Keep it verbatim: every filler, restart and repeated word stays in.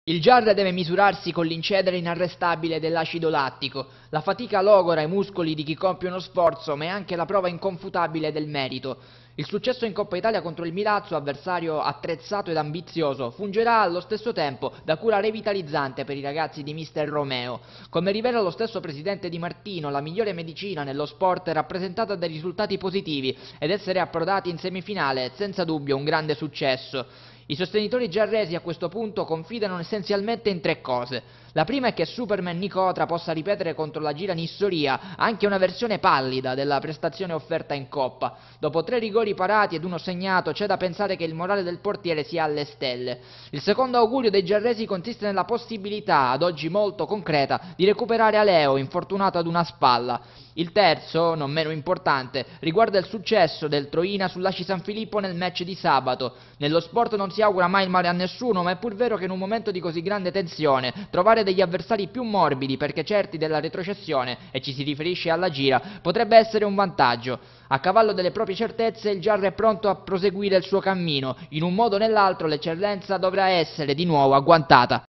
Il Giarre deve misurarsi con l'incedere inarrestabile dell'acido lattico. La fatica logora i muscoli di chi compie uno sforzo, ma è anche la prova inconfutabile del merito. Il successo in Coppa Italia contro il Milazzo, avversario attrezzato ed ambizioso, fungerà allo stesso tempo da cura revitalizzante per i ragazzi di mister Romeo. Come rivela lo stesso presidente Di Martino, la migliore medicina nello sport è rappresentata dai risultati positivi ed essere approdati in semifinale è senza dubbio un grande successo. I sostenitori giarresi a questo punto confidano essenzialmente in tre cose. La prima è che Superman Nicotra possa ripetere contro la Gira Nissoria anche una versione pallida della prestazione offerta in Coppa. Dopo tre rigori parati ed uno segnato c'è da pensare che il morale del portiere sia alle stelle. Il secondo augurio dei giarresi consiste nella possibilità, ad oggi molto concreta, di recuperare Aleo, infortunato ad una spalla. Il terzo, non meno importante, riguarda il successo del Troina sull'Aci San Filippo nel match di sabato. Nello sport non si augura mai il male a nessuno, ma è pur vero che in un momento di così grande tensione trovare degli avversari più morbidi perché certi della retrocessione, e ci si riferisce alla Gira, potrebbe essere un vantaggio. A cavallo delle proprie certezze il Giarre è pronto a proseguire il suo cammino. In un modo o nell'altro l'eccellenza dovrà essere di nuovo agguantata.